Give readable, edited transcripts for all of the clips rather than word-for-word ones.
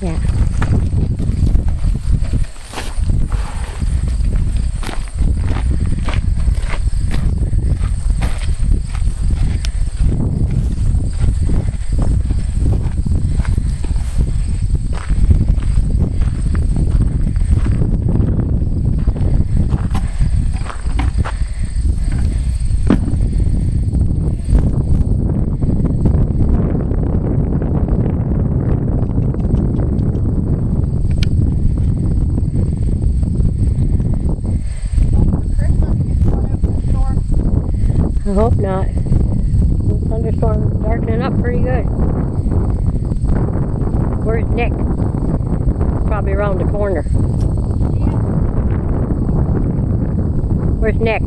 Yeah. I hope not. The thunderstorm is darkening up pretty good. Where's Nick? Probably around the corner. Where's Nick?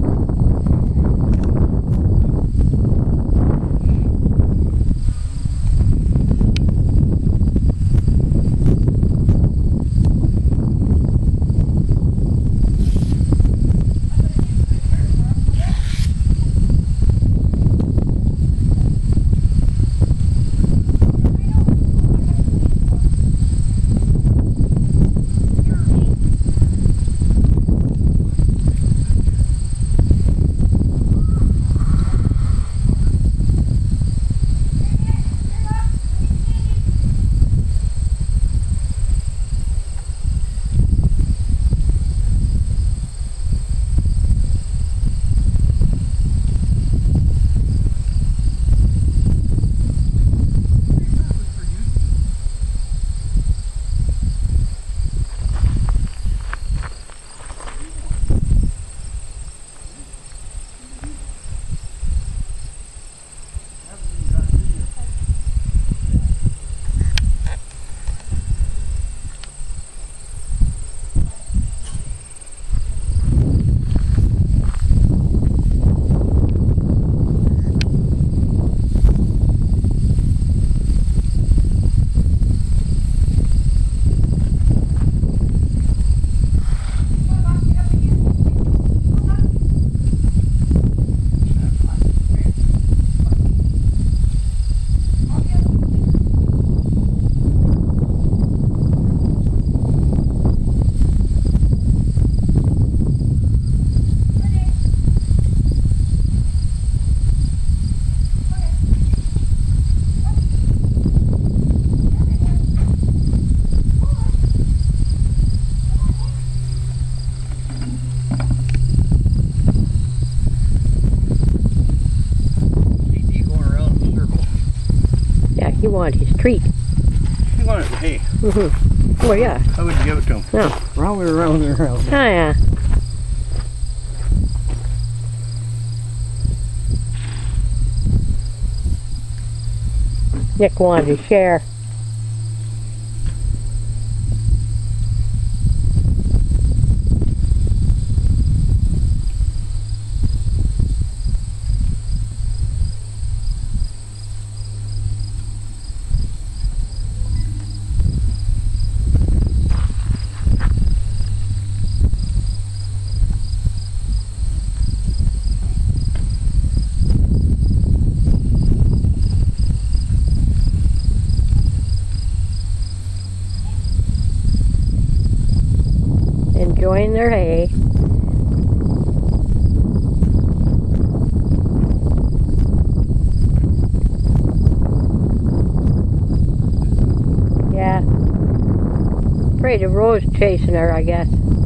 He wanted his treat. He wanted the hay. Mm-hmm. Well, yeah. I wouldn't give it to him. No. Round and around and around. Oh, yeah. Nick wanted to share. Enjoying their hay. Yeah. Afraid of Rose chasing her, I guess.